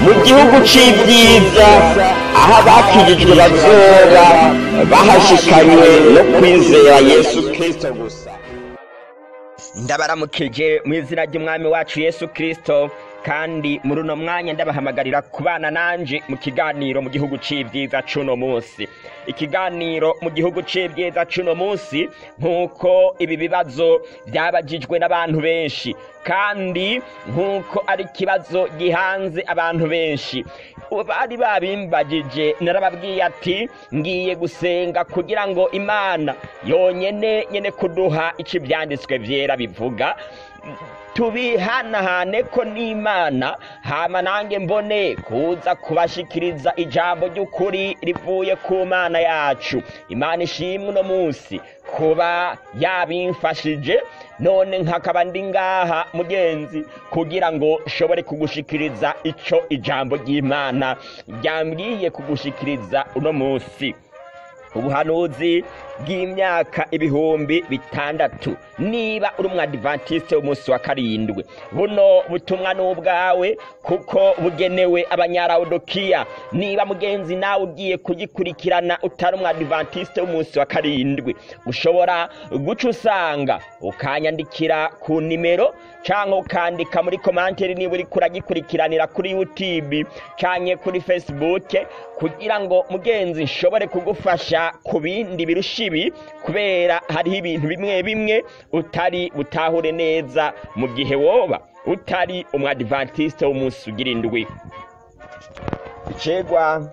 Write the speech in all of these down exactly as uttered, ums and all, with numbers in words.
mu gihugu c'ibyiza aho abakijijwe bazoba bahashikanywe no kwizera Yesu Kristo gusa. Ndabaramukije mu izina ry'umwami wacu Yesu Kristo, kandi muri uno mwanya ndabahamagarira kubana nanje mu kiganiro mu gihugu c'ibyiza cuno munsi. Ikiganiro mu gihugu c'ibyiza cuno munsi, nkuko ibi bibazo byabajijwe n'abantu benshi, kandi nkuko ari kibazo gihanze abantu benshi. Bari babimbagije, narababwiye ati ngiye gusenga kugira ngo Imana yonyene nyene kuduha ico ivyanditswe vyera bivuga, tubihanahane ko n'Imana, hama nange mbone kuza kubashikiriza ijambo ry'ukuri rivuye ku Mana yacu. Imana ishimwe uno munsi kuba yabimfashije, none nkakaba ndi ngaha mugenzi kugira ngo shobore kugushikiriza ico ijambo ry'Imana ryambwiye kugushikiriza uno munsi. Ubuhanuzi bw'imyaka ibihumbi bitandatu. Niba uri umwadivantiste w'umunsi wa karindwi, buno butumwa n'ubwawe kuko bugenewe abanyaraudokiya. Niba mugenzi nawe ugiye kugikurikirana utari umwadivantiste w'umunsi wa karindwi, ushobora guca usanga ukanyandikira ku nimero canke ukandika muri komanteri niba uri kuragikurikiranira kuri YouTube canke kuri Facebook, kugira ngo mugenzi nshobore kugufasha ku bindi birusha ibi, kubera hariho ibintu bimwe bimwe utari butahure neza mu gihe woba utari umwadivantiste w'umunsi ugira indwi. Icegwa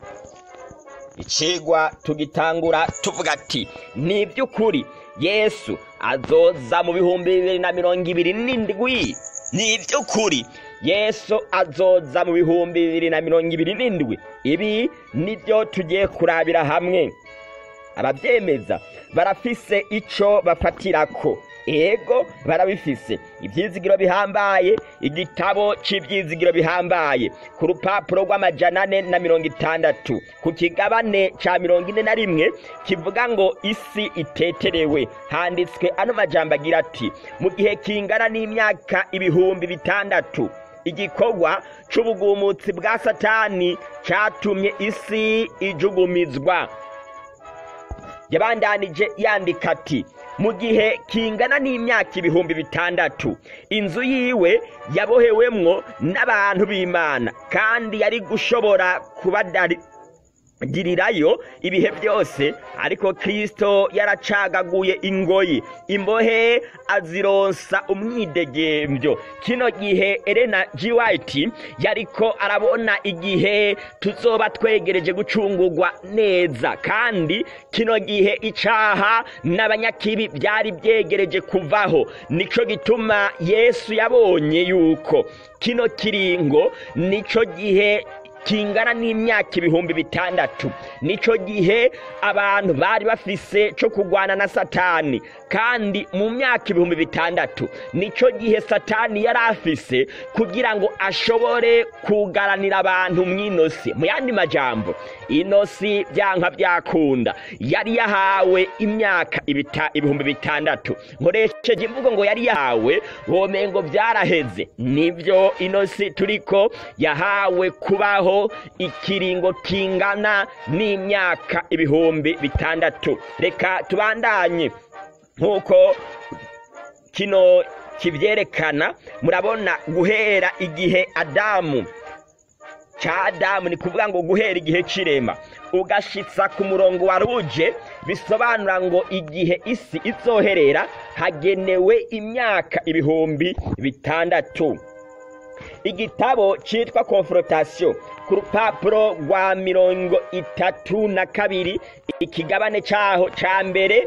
icegwa tugitangura tuvuga ati ni iby'ukuri Yesu azoza mu bihumbi bibiri na mirongo ibiri n'indwi. Ni iby'ukuri Yesu azoza mu bihumbi bibiri na mirongo ibiri n'indwi. Ibi nibyo tugiye kurabira hamwe. Abavyemeza barafise ico bafatirako, ego barabifise. Ivyizigiro bihambaye, igitabo c'ivyizigiro bihambaye ku rupapuro rw'amajana ane na mirongo itandatu ku kigabane ca mirongo ine na rimwe kivuga ngo isi iteterewe, handitswe ano majambo agira ati mu gihe kingana n'imyaka ibihumbi bitandatu igikorwa c'ubugumutsi bwa Satani catumye isi ijugumizwa. Yabandanije yandika ati mu gihe kingana n'imyaka ibihumbi bitandatu inzu yiwe yabohewemwo n'abantu b'Imana, kandi yari gushobora kubadari girirayo ibihe byose, ariko Kristo yaracagaguye ingoyi, imbohe azironsa umwidegembyo. Kino gihe Elena G. White yariko arabona igihe tuzoba twegereje gucungurwa neza, kandi kino gihe icaha n'abanyakibi byari byegereje kuvaho. Nico gituma Yesu yabonye yuko kino kiringo nico gihe kingana n'imyaka ibihumbi bitandatu, nico gihe abantu bari bafise co kugwana na Satani, kandi mu myaka ibihumbi bitandatu nico gihe Satani yari afise kugira ngo ashobore kugaranira abantu mw'inosi. Mu yandi majambo, inosi byanka byakunda yari yahawe imyaka ibita ibihumbi bitandatu. Nkoresheje imvugo ngo yari yahawe, womengo byaraheze. Nivyo, inosi turiko yahawe kubaho ikiringo kingana n'imyaka ibihumbi bitandatu. Reka tubandanye nkuko kino kivyerekana. Murabona guhera igihe Adamu ca Adamu, ni kuvuga ngo guhera igihe c'irema ugashitsa ku murongo wa ruje, bisobanura ngo igihe isi izoherera hagenewe imyaka ibihumbi bitandatu. Igitabo citwa Confrontation ku rupapuro rwa mirongo itatu na kabiri ikigabane caho ca mbere,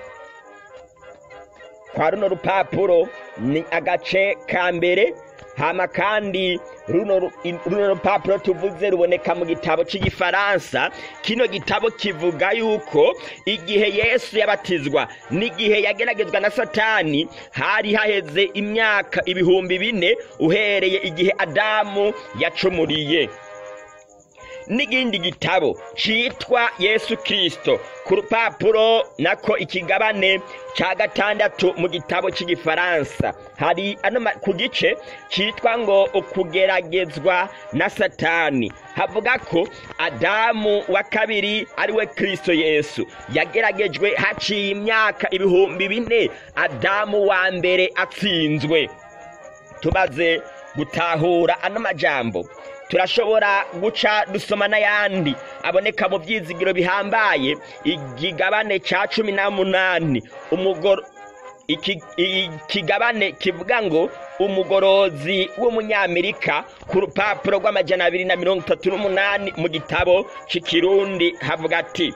kwa runo rupapuro ni agace ka mbere. Hama kandi runo runo rupapuro tuvuze ruboneka mu gitabo cy'igifaransa. Kino gitabo kivuga yuko igihe Yesu yabatizwa n'igihe yageragezwa na Satani hari haheze imyaka ibihumbi bine uhereye igihe Adamu yacumuriye. n'igindi gitabo citwa Yesu Kristo ku rupapuro nako ikigabane ca gatandatu mu gitabo cy'igifaransa hari ano ku gice citwa ngo ukugeragezwa na Satani havuga ko Adamu wa kabiri ari we Kristo Yesu yageragejwe haciye imyaka ibihumbi bine Adamu wa mbere atsinzwe. Tumaze gutahura ano majambo turashobora guca dusoma n'ayandi aboneka mu byizigiro bihambaye igigabane ca cumi n'umunani umugoro ikigabane kivuga ngo umugorozi w'umunyamerika ku rupapuro rw'amajana abiri na mirongo itatu n'umunani mu gitabo c'ikirundi havuga ati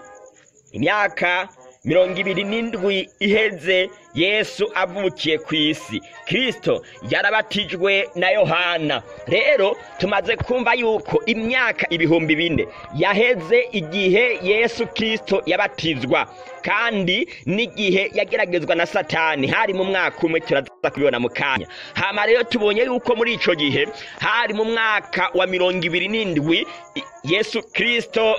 imyaka mirongo ibiri n'indwi iheze Yesu avukiye ku isi, Kristo yarabatijwe na Yohana. Rero tumaze kumva yuko imyaka ibihumbi bine yaheze igihe Yesu Kristo yabatizwa, kandi n'igihe yageragezwa na Satani hari mu mwaka umwe turaza kubibona mu kanya. Hama rero tubonye yuko muri ico gihe hari mu mwaka wa mirongo ibiri n'indwi Yesu Kristo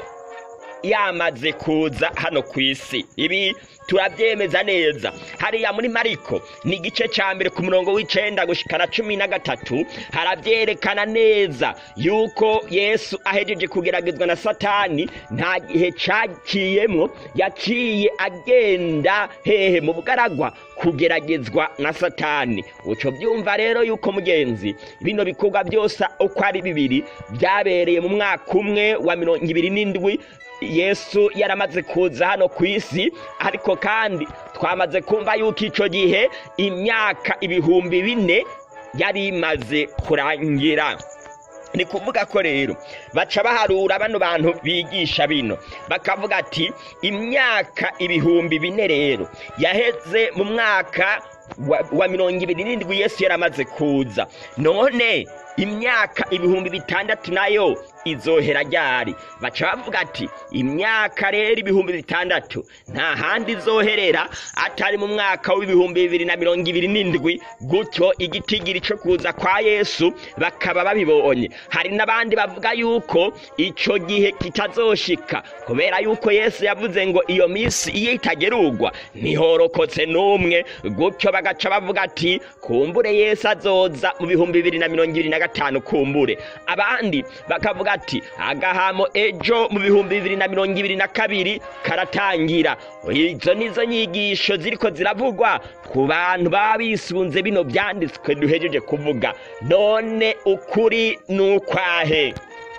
yamaze kuza hano ku isi. Ibi turabyemeza neza hariya muri Mariko ni igice ca mbere ku murongo w'icenda gushikana cumi na gatatu harabyerekana neza yuko Yesu ahejeje kugeragezwa na Satani nta gihe caciyemwo yaciye agenda hehe mu bugaragwa kugeragezwa na Satani. Uco byumva rero yuko mugenzi bino bikorwa byose uko ari bibiri byabereye mu mwaka umwe wa mirongo ibiri n'indwi Yesu yaramaze kuza hano ku isi, ariko kandi twamaze kumva yuko ico gihe imyaka ibihumbi bine yari imaze kurangira. Ni kuvuga ko rero baca baharura bano bantu bigisha bino bakavuga ati imyaka ibihumbi bine rero yaheze mu mwaka wa, wa mirongo ibiri n'indwi Yesu yaramaze kuza. None imyaka ibihumbi bitandatu nayo izohera ryari? Baca bavuga ati imyaka rero ibihumbi bitandatu nta handi izoherera atari mu mwaka w'ibihumbi bibiri na mirongo ibiri n'indwi. Gutyo igitigiri cyo kuza kwa Yesu bakaba babibonye. Hari n'abandi bavuga yuko ico gihe kitazoshika kubera yuko Yesu yavuze ngo iyo misi iyo itagerugwa ntihorokotse n'umwe. Gutyo bagaca bavuga ati kumbure Yesu azoza mu bihumbi bibiri na mirongo ibiri na gatanu kumbure. Abandi bakavuga ati agahamo ejo mu bihumbi bibiri na mirongo ibiri na kabiri karatangira. Izo nizo nyigisho ziriko ziravugwa ku bantu babisunze bino byanditswe duhejeje kuvuga. None ukuri nukwahe?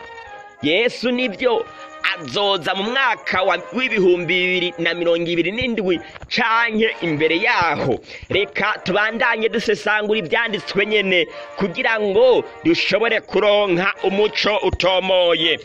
Yesu nivyo azoza mu mwaka w'ibihumbi bibiri na mirongo ibiri n'indwi canke imbere yaho? Reka tubandanye dusesangura ibyanditswe nyene kugira ngo dushobore kuronka umuco utomoye.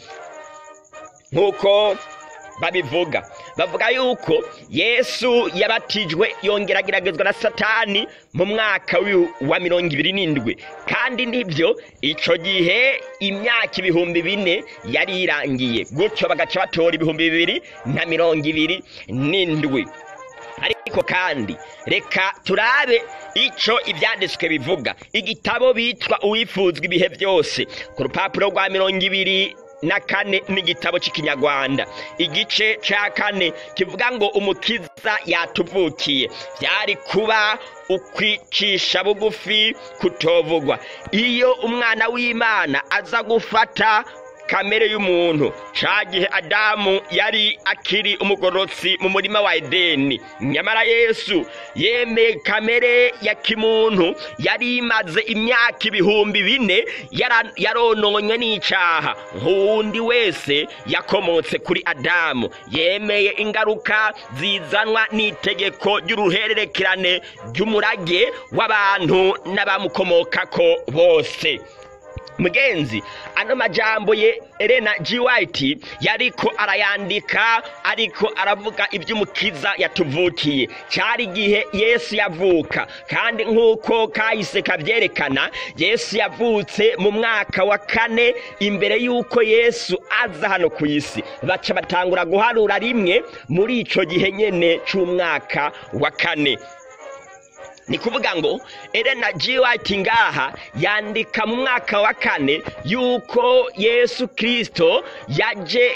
Nkuko babivuga bavuga yuko Yesu yabatijwe yongera ageragezwa na Satani mu mwaka wa mirongo ibiri n'indwi, kandi nivyo ico gihe imyaka ibihumbi bine yari irangiye. Gutyo bagaca batora ibihumbi bibiri na mirongo ibiri n'indwi. Ariko kandi reka turabe ico ibyanditswe bivuga. Igitabo bitwa Uwifuzwa ibihe byose ku rupapuro rwa mirongo ibiri na kane n'igitabo cy'ikinyarwanda igice ca kane kivuga ngo umukiza yatuvukiye. Byari kuba ukwicisha bugufi kutovugwa iyo umwana w'Imana aza gufata kamere y'umuntu. Cagihe Adamu yari akiri umugorotsi mu murima wa Edeni, nyamara Yesu yemeye kamere ya kimuntu yari imaze imyaka ibihumbi bine yarononywe n'icaha. Nk'uwundi wese yakomotse kuri Adamu yemeye ingaruka zizanwa n'itegeko ry'uruhererekirane ry'umurage w'abantu n'abamukomokako bose. Mugenzi ano majambo ye Elena G. White yariko arayandika ariko aravuga iby'umukiza yatuvukiye. Cyari gihe Yesu yavuka, kandi nkuko kahise kabyerekana Yesu yavutse mu mwaka wa kane imbere yuko Yesu aza hano ku isi. Baca batangura guharura rimwe muri ico gihe nyene c'umwaka wa kane. ni kuvuga ngo Ellen G. White ngaha yandika mu mwaka wa kane yuko Yesu Kristo yaje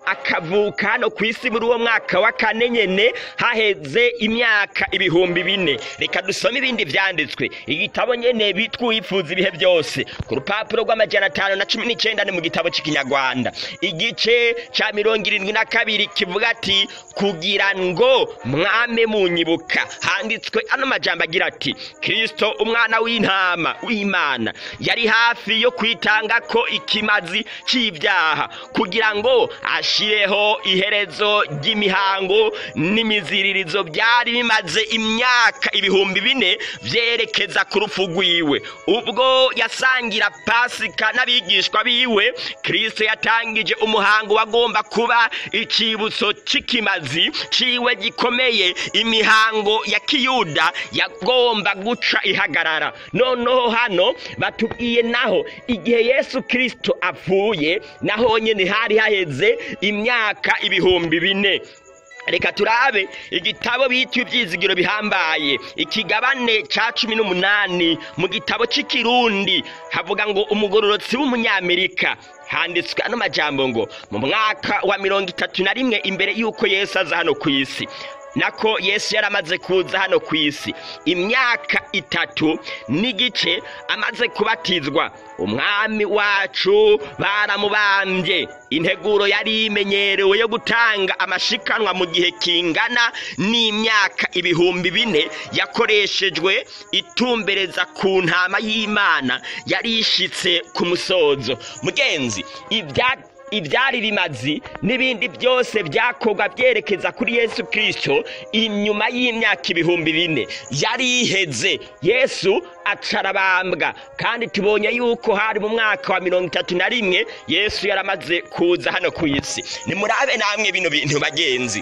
akavuka hano ku isi muri uwo mwaka wa kane nyene haheze imyaka ibihumbi bine. Reka dusome ibindi vyanditswe. Igitabo nyene bitwa Uwifuza ibihe byose ku rupapuro rw'amajana atanu na cumi n'icenda ni mu gitabo c'ikinyarwanda igice ca mirongo irindwi na kabiri kivuga ati kugira ngo mwame munyibuka. Handitswe ano majambo agira ati Kristo umwana w'intama w'Imana yari hafi yo kwitanga ko ikimazi c'ivyaha kugira ngo ashireho iherezo ry'imihango n'imiziririzo byari bimaze imyaka ibihumbi bine vyerekeza ku rupfu rwiwe. Ubwo yasangira Pasika n'abigishwa biwe, Kristo yatangije umuhango wagomba kuba icibutso c'ikimazi ciwe gikomeye. Imihango ya Kiyuda yagomba guca ihagarara. Noneho hano batubwiye naho igihe Yesu Kristo apfuye naho nyene hari haheze imyaka ibihumbi bine. Reka turabe igitabo bitwa Ivyizigiro bihambaye ikigabane ca cumi n'umunani mu gitabo c'ikirundi havuga ngo umugororotsi w'umunyamerika. Handitswe ano majambo ngo mu mwaka wa mirongo itatu na rimwe imbere yuko Yesu aza hano ku isi, nako Yesu yaramaze kuza hano ku isi imyaka itatu n'igice amaze kubatizwa, umwami wacu baramubambye. Integuro yari imenyerewe yo gutanga amashikanwa mu gihe kingana n'imyaka ibihumbi bine yakoreshejwe itumbereza ku ntama y'Imana yari ishitse ku musozo. Mugenzi, ibya ibyari bimazi n'ibindi byose byakorwa byerekeza kuri Yesu Kristo inyuma y'imyaka ibihumbi bine yari iheze. Yesu acarabambwa kandi tubonye yuko hari mu mwaka wa mirongo itatu na rimwe Yesu yaramaze kuza hano ku isi. Nimurabe namwe bino bintu bagenzi,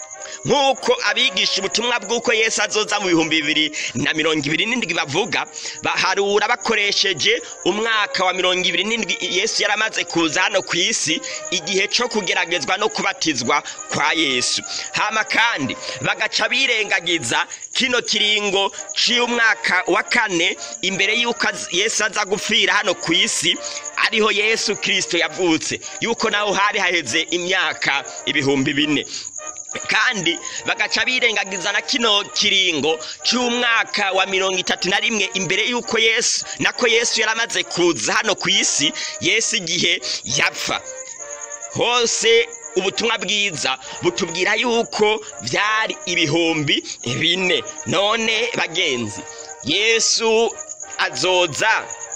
nk'uko abigisha ubutumwa bw'uko Yesu azoza mu bihumbi bibiri na mirongo ibiri n'indwi bavuga, baharura bakoresheje umwaka wa mirongo ibiri n'indwi Yesu yaramaze kuza hano ku isi, igihe cyo kugeragezwa no kubatizwa kwa Yesu. Hama kandi bagaca birengagiza kino kiringo cy'umwaka wa kane imbere yuko Yesu aza gupfira hano ku isi, ariho Yesu Kristo yavutse, yuko naho hari haheze imyaka ibihumbi bine. Kandi bagaca birengagiza na kino kiringo cy'umwaka wa mirongo itatu na rimwe imbere yuko Yesu nako Yesu yaramaze kuza hano ku isi, Yesu igihe yapfa. Hose ubutumwa bwiza butubwira yuko byari ibihumbi bine. None bagenzi, Yesu azoza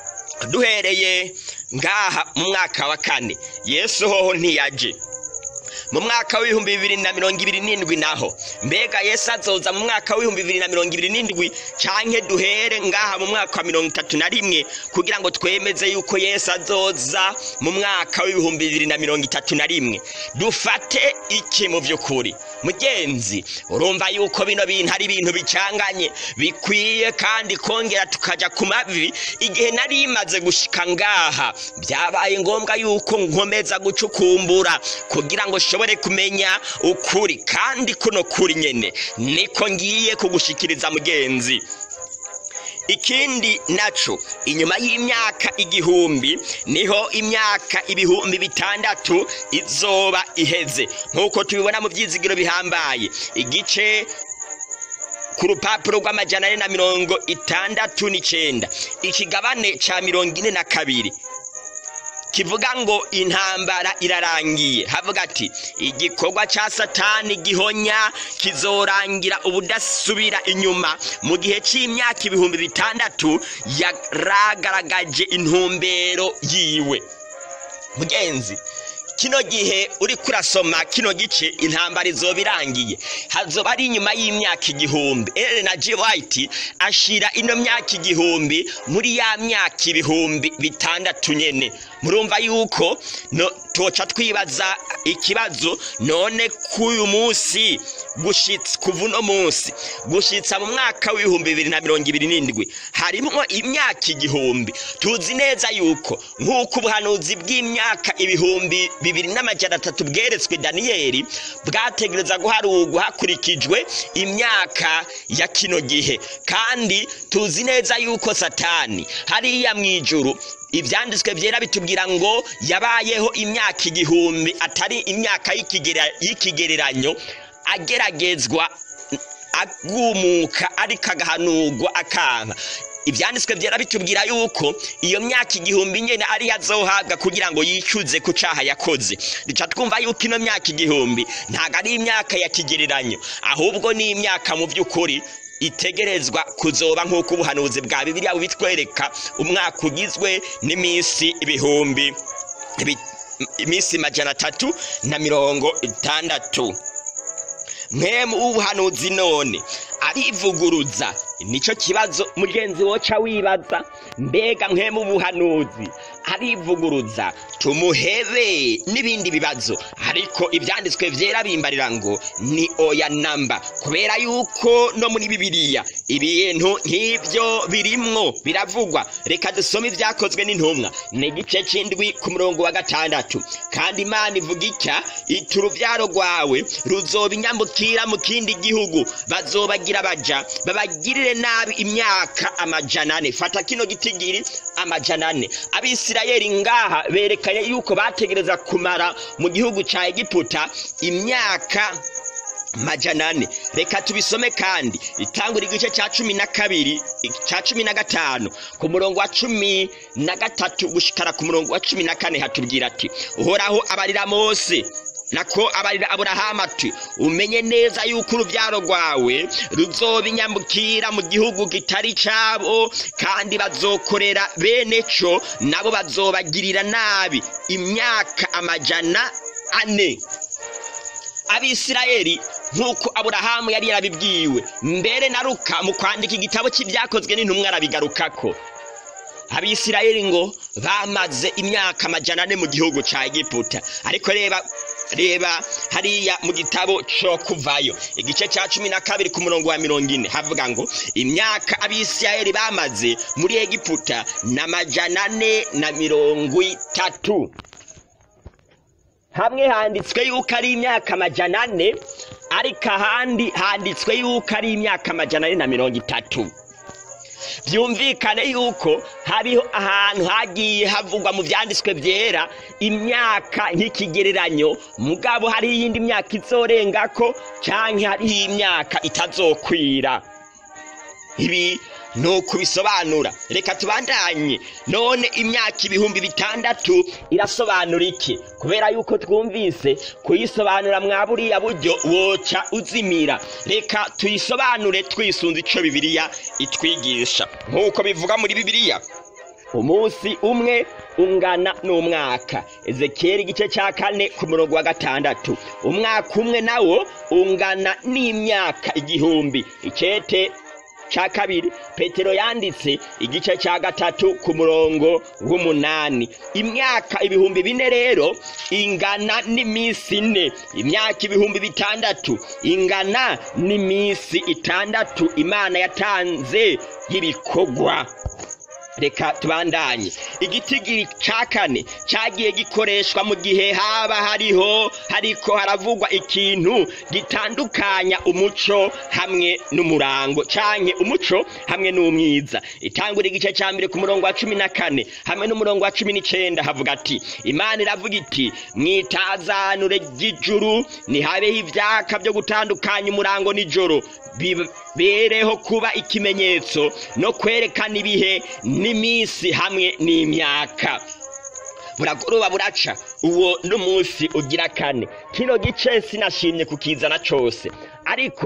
duhereye ngaha mu mwaka wa kane. Yesu hoho ntiyaje mu mwaka w'ibihumbi bibiri na mirongo ibiri n'indwi. Naho mbega Yesu azoza mu mwaka w'ibihumbi bibiri na mirongo ibiri n'indwi canke duhere ngaha mu mwaka wa mirongo itatu na rimwe kugira ngo twemeze yuko Yesu azoza mu mwaka w'ibihumbi bibiri na mirongo itatu na rimwe? Dufate iki mu by'ukuri mugenzi? Urumva yuko bino bintu ari ibintu bicanganye bikwiye kandi kongera tukaja ku mavi. Igihe nari imaze gushika ngaha byabaye ngombwa yuko nkomeza gucukumbura kugira ngo shobore kumenya ukuri, kandi kuno kuri nyene niko ngiye kugushikiriza mugenzi. Ikindi naco, inyuma y'imyaka igihumbi niho imyaka ibihumbi bitandatu izoba iheze, nkuko tubibona mu Vyizigiro bihambaye igice ku rupapuro rw'amajana ane na mirongo itandatu n'icenda ikigabane ca mirongo ine na kabiri kivuga ngo intambara irarangiye. Havuga ati igikorwa ca Satani gihonya kizorangira ubudasubira inyuma. Mu gihe c'imyaka ibihumbi bitandatu yaragaragaje intumbero yiwe. Mugenzi, kino gihe uri kurasoma kino gice intambara izoba irangiye, hazoba ari inyuma y'imyaka igihumbi. Ellen G. White ashira ino myaka igihumbi muri ya myaka ibihumbi bitandatu nyene. Murumva yuko no toca twibaza ikibazo, none k'uyu munsi gushitsa kuva uno munsi gushitsa mu mwaka w'ibihumbi bibiri na mirongo ibiri n'indwi harimwo imyaka igihumbi. Tuzi neza yuko nk'uko ubuhanuzi bw'imyaka ibihumbi bibiri n'amajana atatu bweretswe Daniyeli bwategereza guharurwa hakurikijwe imyaka ya kino gihe, kandi tuzi neza yuko Satani hariya mw'ijuru ivyanditswe vyera bitubwira ngo yabayeho imyaka igihumbi atari imyaka y'ikigereranyo, ageragezwa agumuka ariko agahanurwa akanka. Ivyanditswe vyera bitubwira yuko iyo myaka igihumbi nyene ari azohabwa kugira ngo yicuze ku caha yakoze. Duca twumva yuko ino myaka igihumbi ntago ari imyaka ya kigereranyo, ahubwo ni imyaka mu vy'ukuri itegerezwa kuzoba nk'uko ubuhanuzi bwa Bibiliya bubitwereka, umwaka ugizwe n'iminsi ibihumbi iminsi majana atatu na mirongo itandatu. Mwemu w'ubuhanuzi none arivuguruza, nico kibazo mugenzi woca wibaza, mbega mwemu w'ubuhanuzi arivuguruza tumuhebe n'ibindi bibazo? Ariko ivyanditswe vyera bimbarira ngo ni oya namba, kubera yuko no muri Bibiliya ibintu nk'ivyo birimwo biravugwa. Reka dusome ivyakozwe n'intumwa n'igice c'indwi ku murongo wa gatandatu. Kandi Imana ivuga itya iti uruvyaro rwawe ruzobinyambukira mu kindi gihugu, bazobagira baja babagirire nabi imyaka amajana ane. Fata kino gitigiri amajana ane. Abisirayeli ngaha berekanye yuko bategereza kumara mu gihugu ca Egiputa imyaka majana ane. Reka tubisome kandi itangura igice ca cumi na kabiri ca cumi na gatanu ku murongo wa cumi na gatatu gushikara ku murongo wa cumi na kane hatubwira ati uhoraho abarira Mose nako abarira Aburahamu ati umenye neza yuko uruvyaro rwawe ruzobinyambukira mu gihugu kitari cabo, kandi bazokorera bene co nabo bazobagirira nabi imyaka amajana ane. Abisirayeli nk'uko Aburahamu yari yarabibwiwe, mbere na Luka mu kwandika igitabo c'ivyakozwe n'intumwa arabigarukako. Abisirayeli ngo bamaze imyaka amajana ane mu gihugu ca Egiputa. Ariko reba reba hariya mu gitabo co Kuvayo igice ca cumi na kabiri ku murongo wa mirongo ine havuga ngo imyaka Abisirayeli bamaze muri Egiputa n'amajana ane na mirongo itatu. Hamwe handitswe yuko ari imyaka amajana ane, ariko ahandi handitswe yuko ari imyaka amajana ane na mirongo itatu. Vyumvikane yuko hariho ahantu hagiye havugwa mu vyanditswe vyera imyaka nk'ikigereranyo, mugabo hari iyindi myaka izorengako canke hariho imyaka itazokwira. Ibi nuko bisobanura. Reka tubandanye. None imyaka ibihumbi bitandatu irasobanura iki? Kubera yuko twumvise kuyisobanura mwa buriya buryo woca uzimira. Reka tuyisobanure twisunze ico Bibiliya itwigisha. Nk'uko bivuga muri Bibiliya, umunsi umwe ungana n'umwaka. Ezekiyeli igice ca kane ku murongo wa gatandatu. Umwaka umwe nawo ungana n'imyaka igihumbi. Icete ca kabiri Petero yanditse igice ca gatatu ku murongo w'umunani. Imyaka ibihumbi bine rero ingana n'imisi ine. Imyaka ibihumbi bitandatu ingana n'imisi itandatu Imana yatanze y'ibikogwa. Reka tubandanye. Igitigiri ca kane cagiye gikoreshwa mu gihe haba hariho hariko haravugwa ikintu gitandukanya umuco hamwe n'umurango, canke umuco hamwe n'umwiza. Itangura igice ca mbere ku murongo wa cumi na kane hamwe n'umurongo wa cumi n'icenda havuga ati Imana iravuga iti mwitazanure ry'ijuru nihabeho ivyaka vyo gutandukanya umurango n'ijoro, bibereho kuba ikimenyetso no kwerekana ibihe n'imisi hamwe n'imyaka. Buragoroba buraca uwo n'umunsi ugira kane. Kino gice sinashimye kukizana cose, ariko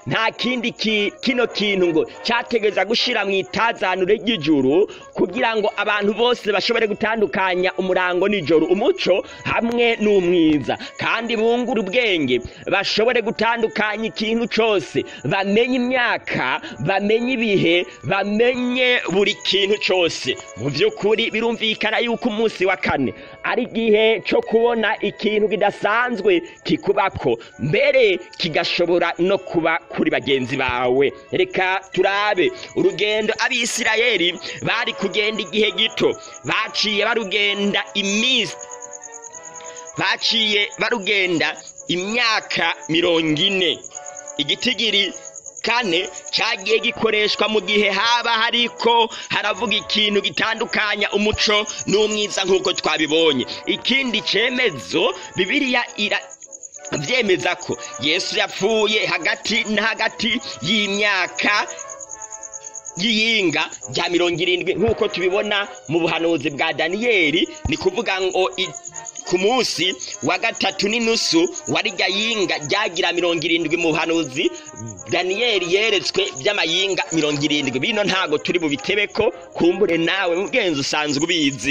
nta kindi ki, kino kintu ngo cyategeza gushira mu itazanure ry'ijuru kugira ngo abantu bose bashobore gutandukanya umurango n'ijoro, umuco hamwe n'umwiza, kandi bungura ubwenge bashobore gutandukanya ikintu cyose, bamenye imyaka, bamenye ibihe, bamenye buri kintu cyose. Mu by'ukuri birumvikana yuko umunsi wa kane ari igihe cyo kubona ikintu kidasanzwe kikubako, mbere kigashobora no kuba kuri bagenzi bawe. Reka turabe urugendo abisirayeli bari kugenda igihe gito, baciye barugenda iminsi baciye barugenda imyaka mirongo ine. Igitigiri kane cyagiye gikoreshwa mu gihe haba hariko haravuga ikintu gitandukanya umuco n'umwiza nk'uko twabibonye. Ikindi cemezo Bibiliya ira byemeza ko Yesu yapfuye hagati na hagati y'imyaka y'iyinga rya mirongo irindwi nk'uko tubibona mu buhanuzi bwa Daniyeli. Ni kuvuga ngo ku munsi wa gatatu n'inusu wari rya yinga ryagira mirongo irindwi mu buhanuzi Daniyeli yeretswe by'amayinga mirongo irindwi. Bino ntago turi bubitebeko, kumbure nawe mugenzi usanzwe ubizi.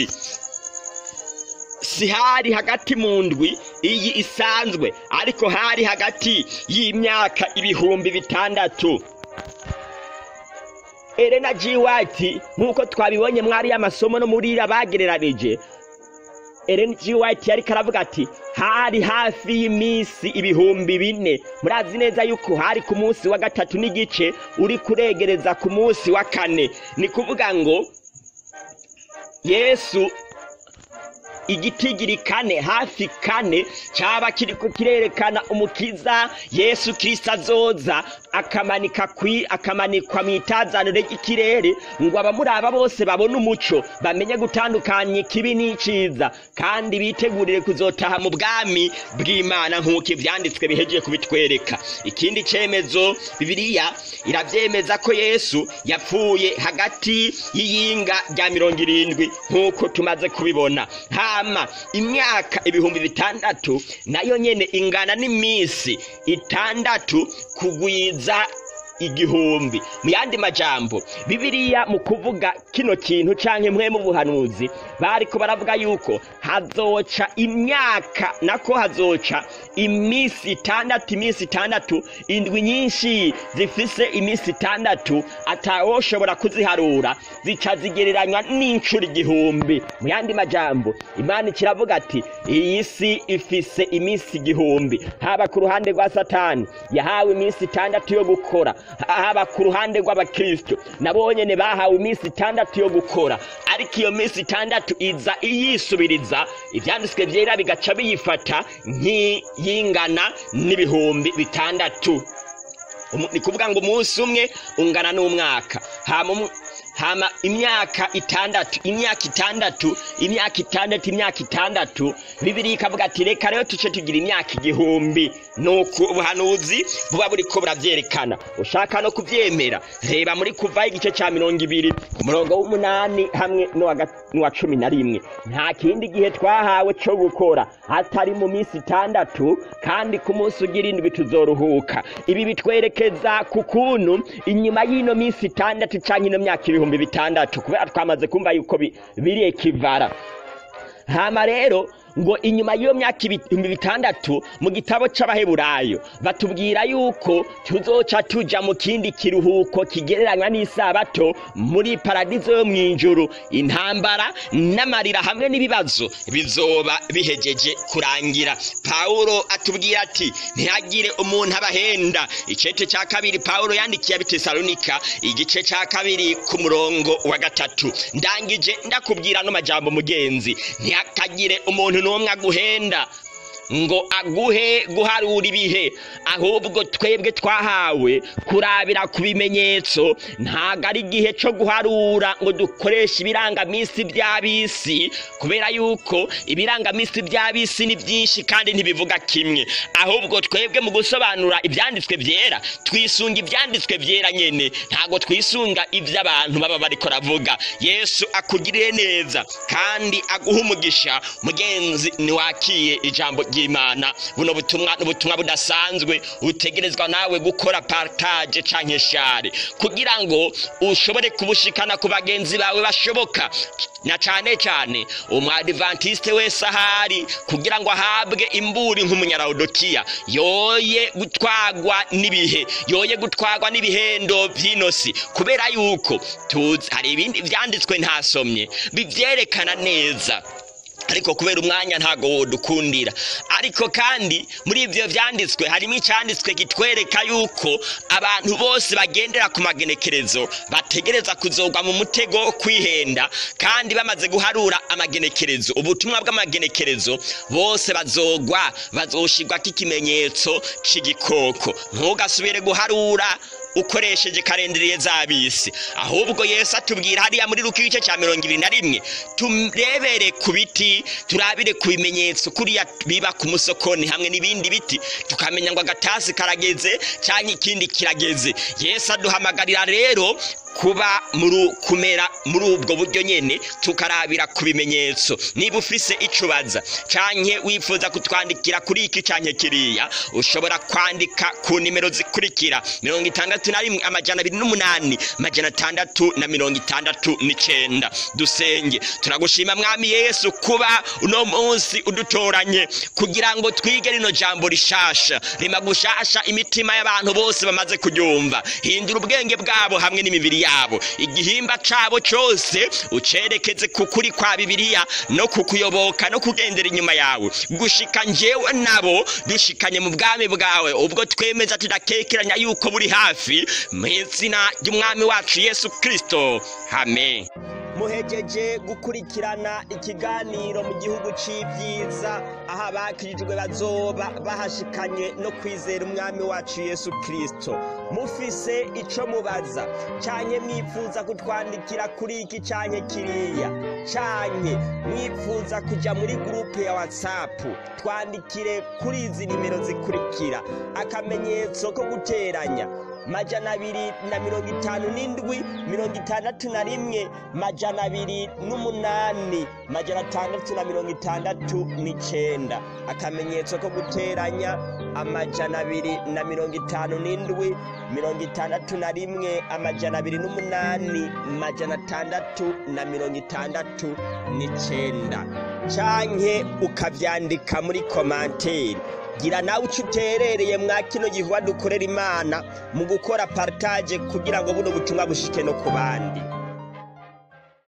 Si hari hagati mu ndwi iyi isanzwe, ariko hari hagati y'imyaka ibihumbi bitandatu. Elena G. White nk'uko twabibonye mwari y'amasomo no muri abagereranije, Elena G. White yari karavuga ati hari hafi y'iminsi ibihumbi bine. Murazi neza yuko hari ku munsi wa gatatu n'igice uri kuregereza ku munsi wa kane. Ni kuvuga ngo Yesu igitigiri kane, hafi kane, cyaba kiriko kirerekana umukiza Yesu Kristo azoza akamanika kwi akamanikwa mu itazanure ry'ikirere ngo abamuraba bose babone umuco, bamenye gutandukanya ikibi n'iciza, kandi bitegurire kuzotaha mu bwami bw'Imana nk'uko ivyanditswe bihejeje kubitwereka. Ikindi cemezo Bibiliya iravyemeza ko Yesu yapfuye hagati y'iyinga rya mirongo irindwi nk'uko tumaze kubibona. Hama imyaka ibihumbi bitandatu nayo nyene ingana n'iminsi itandatu kugwiza igihumbi. Mu yandi majambo Bibiliya mu kuvuga kino kintu canke mwe mu buhanuzi bariko baravuga yuko hazoca imyaka nako hazoca iminsi itandatu, iminsi itandatu, indwi nyinshi zifise iminsi itandatu atawoshobora kuziharura, zica zigereranywa n'incuro igihumbi. Mu yandi majambo Imana kiravuga ati iyi si ifise iminsi igihumbi. Haba ku ruhande rwa Satani yahawe iminsi itandatu yo gukora, haba ku ruhande rw'abakristo nabo nyene bahawe iminsi itandatu yo gukora, ariko iyo minsi itandatu iza iyisubiriza. Ivyanditswe vyera bigaca biyifata nk'iyingana n'ibihumbi bitandatu. Ni kuvuga ngo umunsi umwe ungana n'umwaka. Hama hama imyaka itandatu, imyaka itandatu, imyaka itandatu, imyaka itandatu. Bibiliya ikavuga ati reka rero tuce tugira imyaka igihumbi. Nuko ubuhanuzi buba buriko buravyerekana. Ushaka no kuvyemera, reba muri Kuva igice ca mirongo ibiri ku murongo w'umunani hamwe n'uwa cumi na rimwe. Nta kindi gihe twahawe cyo gukora hatari mu minsi itandatu, kandi ku munsi ugira indwi tuzoruhuka. Ibi bitwerekeza ku kuntu inyuma y'ino minsi itandatu canke ino myaka ibihumbi bitandatu, kubera twamaze kumva yuko biri ekivara. Hama rero ngo inyuma y'iyo myaka ibihumbi bitandatu mu gitabo c'Abaheburayo batubwira yuko tuzoca tuja mu kindi kiruhuko kigereranywa n'isabato muri paradizo yo mw'ijuru. Intambara n'amarira hamwe n'ibibazo bizoba bihejeje kurangira. Paulo atubwira ati ntihagire umuntu abahenda. Icete ca kabiri Paulo yandikiye Abitesalonika igice ca kabiri ku murongo wa gatatu. Ndangije ndakubwira no majambo mugenzi, ntihakagire umuntu n'umwe aguhenda ngo aguhe guharura ibihe, ahubwo twebwe twahawe kurabira ku bimenyetso. Ntago ari igihe cyo guharura ngo dukoreshe ibirangamisi by'abisi, kubera yuko ibirangamisi by'abisi ni byinshi kandi ntibivuga kimwe. Ahubwo twebwe mu gusobanura ibyanditswe byera twisunga ibyanditswe byera nyene, ntago twisunga iby'abantu baba bariko ravuga. Yesu akugirire neza kandi aguha umugisha mugenzi, niwakiye ijambo ry'Imana. Buno butumwa n'ubutumwa budasanzwe utegerezwa nawe gukora partage canke share kugira ngo ushobore kubushikana ku bagenzi bawe bashoboka, na cane cane umwadventiste wese ahari, kugira ngo ahabwe imburi nk'umunyaraudokiya, yoye gutwagwa n'ibihe, yoye gutwagwa n'ibihendo vy'inosi, kubera yuko tuzi hari ibindi vyanditswe ntasomye bivyerekana neza, ariko kubera umwanya ntago wodukundira. Ariko kandi muri ivyo vyanditswe harimo icanditswe kitwereka yuko abantu bose bagendera ku magenekerezo bategereza kuzogwa mu mutego wo kwihenda, kandi bamaze guharura amagenekerezo, ubutumwa bw'amagenekerezo, bose bazogwa, bazoshirwa k'ikimenyetso c'igikoko. Ntugasubire guharura ukoresheje karendiriye z'abisi, ahubwo Yesu atubwira hariya muri Luka igice cya mirongo ibiri na rimwe, turebere ku biti, turabire ku bimenyetso kuriya biba ku musokoni hamwe n'ibindi biti, tukamenya ngo agatasi karageze cyangwa ikindi kirageze. Yesu aduhamagarira rero kuba muri kumera muri ubwo buryo nyene, tukarabira ku bimenyetso. Niba ufise icubaza canke wifuza kutwandikira kuri iki canke kiriya, ushobora kwandika ku nimero zikurikira: mirongo itandatu na rimwe amajana abiri n'umunani amajana atandatu na mirongo itandatu n'icenda. Dusenge. Turagushima Mwami Yesu kuba uno munsi udutoranye kugira ngo twige rino jambo rishasha, rima gushasha imitima y'abantu bose bamaze kuryumva. Hindura ubwenge bwabo hamwe n'imibiri yabo, igihimba cabo cyose ucerekeze kukuri kwa Bibiliya no kukuyoboka no kugendera inyuma yawe, gushika njewe nabo dushikanye mu bwami bwawe, ubwo twemeza tudakekeranya yuko buri hafi, mu izina ry'umwami wacu Yesu Kristo, amen. Muhejeje gukurikirana ikiganiro mu gihugu c'ivyiza, aho abakirijwe bazoba bahashikanye no kwizera umwami wacu Yesu Kristo. Mufise ico mubaza canke mwifuza kutwandikira kuri iki canke kiriya, canke mwifuza kuja muri groupe ya WhatsApp, twandikire kuri izi nimero zikurikira: akamenyetso ko guteranya majana abiri na mirongo itanu n'indwi mirongo itandatu na rimwe majana abiri n'umunani majana atandatu na mirongo itandatu n'icenda. Akamenyetso ko guteranya amajana abiri na mirongo itanu n'indwi mirongo itandatu na rimwe amajana abiri n'umunani majana atandatu na mirongo itandatu n'icenda, canke ukavyandika muri komanteri. Gira nawe uco uterereye mwa kino gikorwa dukorera Imana mu gukora partage kugira ngo buno butumwa bushike no ku bandi.